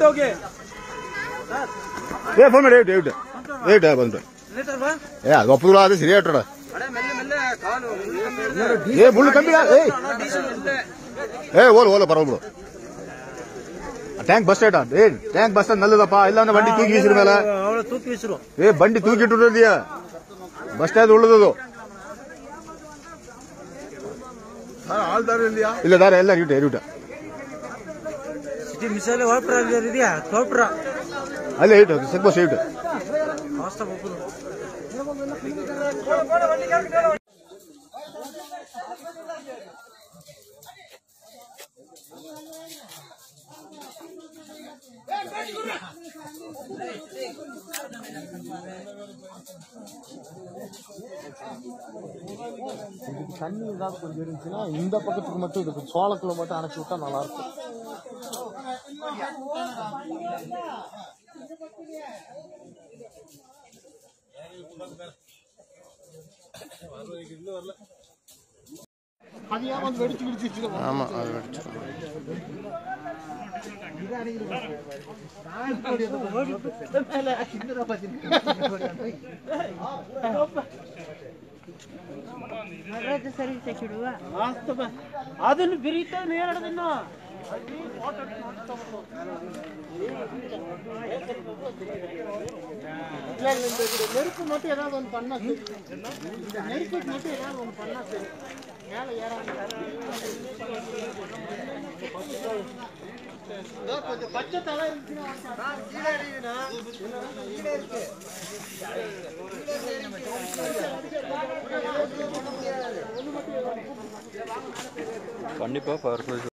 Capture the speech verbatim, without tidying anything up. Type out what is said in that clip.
ಹೋಗಿ ಏ ಫೋನ್ ಮಾಡಿ ಏಟ್ ಏಟ್ ಏಟ್ ಬಂದ್ಬಿಟ್ಟು ಏ ಅದು ಒಪ್ಪುದಿಲ್ಲ ಅದು ಸರಿ ಹೇಳ್ರ ಏ ಮುಳ್ಳು ಕಮ್ಮಿ ಏ ಓಲು ಓಲು ಪರವಾಗಿಲ್ಲ ಟ್ಯಾಂಕ್ ಬಸ್ ಸ್ಟಾಂಡ್ ಏ ಟ್ಯಾಂಕ್ ಬಸ್ ಸ್ಟಾಂಡ್ ನಲ್ಲದಪ್ಪ ಇಲ್ಲ ಅಂದ್ರೆ ಬಂಡಿ ತೂಕಿ ವೀಸಿರ ಮೇಲೆ ತೂಕಿ ವೀಸರು ಏ ಬಂಡಿ ತೂಕಿಟ್ಟಿದ್ಯಾ ಬಸ್ ಸ್ಟ್ಯಾಂಡ್ ಉಳ್ಳದದು ಇಲ್ಲ ದಾರ ಎಲ್ಲ ರೂಟ ರೂಟ ಸಿಟಿ ಮಿಸಲ್ ಹೊರಪ್ರ ಇದೆಯಾ ಹೊರಪ್ರ ಅಲ್ಲೇ ಇಟ್ಟು ಸ್ವಲ್ಪ ಬಸ್ ಇಟ್ಟು தண்ணி ஏதாவது கொஞ்சம் இருந்துச்சுன்னா இந்த பக்கத்துக்கு மட்டும் இதுக்கு சோளக்குள்ள மட்டும் அணைச்சி விட்டா நல்லா இருக்கும். அது ஏன் வந்து வெடிச்சு கிடிச்சு? ஆமா அது வெடிச்சு ಅದನ್ನು ಬಿರಿತ ನೇರಡದಿನ್ನ நெருப்பு மட்டும் ஏதாவது ஒன்று பண்ணா சரி. நெருப்பு மட்டும் ஏதாவது ஒன்று பண்ணா சரி. மேலே ஏறாங்க கொஞ்சம் பச்சை தலை இருந்துச்சுன்னா கண்டிப்பா